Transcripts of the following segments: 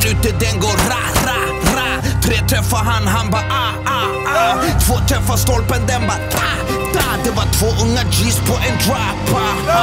där ute den går ra. 3 träffar han bara ah. 2 träffar stolpen, den bara da. Det var 2 unga G's på en drop.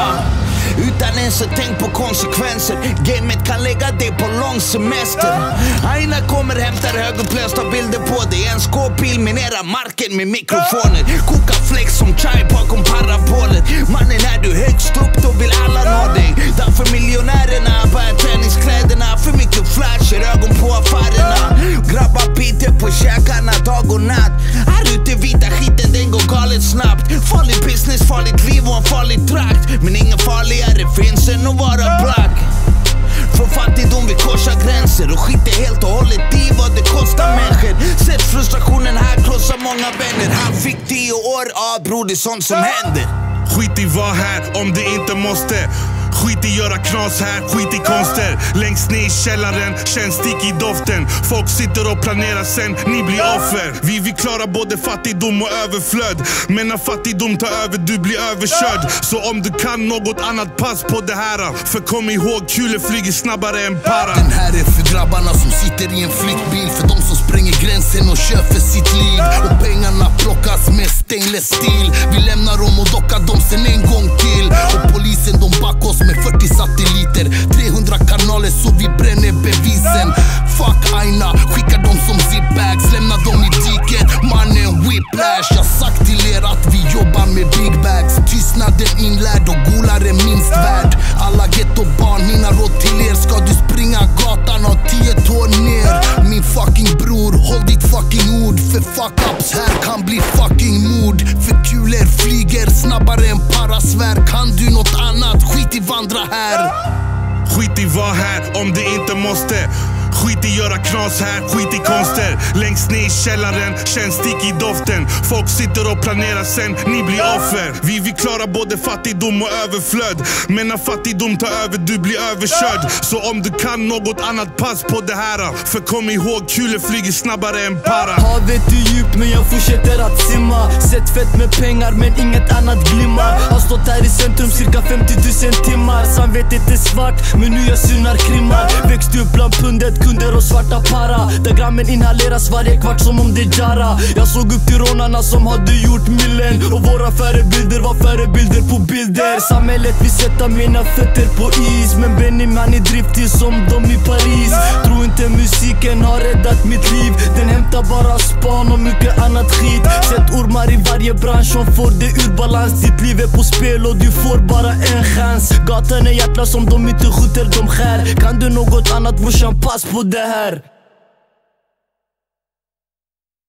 Utan ens att tänk på konsekvenser. Gamet kan lägga dig på lång semester. Aina kommer hämtar högupplösta bilder på dig. En skåpbil minerar marken med mikrofoner. Koka flex som chai bakom parabolet. Mannen är du högst upp, då vill alla nå dig. Därför miljonärerna bär träningskläderna. För mycket flash, ögon på affärerna. Grabbar Peter på käkarna dag och natt. Här ute vita skiten, den går galet snabbt. Farlig business, farligt liv och en farlig trakt. Men ingen farligare finns än att vara black. Från fattigdom vi korsar gränser och skiter helt och hållet i vad det kostar människor. Sätt frustrationen här, krossar många vänner. Han fick 10 år, bror det är sånt som händer. Skit i var här om det inte måste. Skit i göra knas här, skit i konster. Längst ner i källaren, känns stick i doften. Folk sitter och planerar sen, ni blir offer. Vi vill klara både fattigdom och överflöd. Men när fattigdom tar över, du blir överkörd. Så om du kan något annat, pass på det här. För kom ihåg, kulor flyger snabbare än para. Den här är för grabbarna som sitter i en flyktbil. För de som spränger gränsen och kör för sitt liv. Och pengarna plockas med stainless steel. Vi lämnar dem och dockar dem sen en gång till. Och polisen de backar oss med 40 satelliter, 300 kanaler så vi bränner bevisen. Fuck Aina, skickar dem som zipbags, lämnar dem i diket. Mannen whiplash, jag sagt till er att vi jobbar med big bags. Tystnaden inlärd och golar är minst värd. Alla gettobarn, mina råd till er. Ska du springa gatan och 10 tår ner. Min fucking bror, håll ditt fucking ord. För fuck-ups här kan bli fucking mord. För kulor flyger snabbare än parasvär. Kan du något annat? Skit i vandra här. Skit i var här om det inte måste. Skit i göra knas här, skit i konster. Längst ner i källaren, känns stick i doften. Folk sitter och planerar sen, ni blir offer. Vi vill klara både fattigdom och överflöd. Men när fattigdom tar över, du blir överkörd. Så om du kan något annat, pass på det här. För kom ihåg, kulor flyger snabbare än para. Havet är djupt men jag fortsätter att simma. Sett fett med pengar men inget annat glimmar. Har stått här i centrum cirka 50 000 timmar. Samvetet är svart men nu jag synar krimmar. Växte upp bland pundet, kunder och svarta para. Där grammen inhaleras varje kvart som om det är Jara. Jag såg upp till rånarna som hade gjort millen. Och våra förebilder var förebilder på bilder. Samhället vill sätta mina fötter på is. Men Benjamin är driftig som de i Paris. Tror inte musiken har räddat mitt liv. Den hämtar bara span och mycket annat skit. Sätt ormar i varje bransch som får det ur balans. Ditt liv är på spel och du får bara en chans. Gatan är hjärtla som de inte skjuter, de skär. Kan du något annat brorsan, pass på det här.